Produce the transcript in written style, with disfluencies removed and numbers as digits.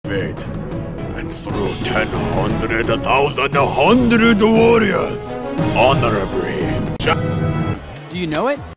fate and slew 100,000 warriors honorably. Do you know it?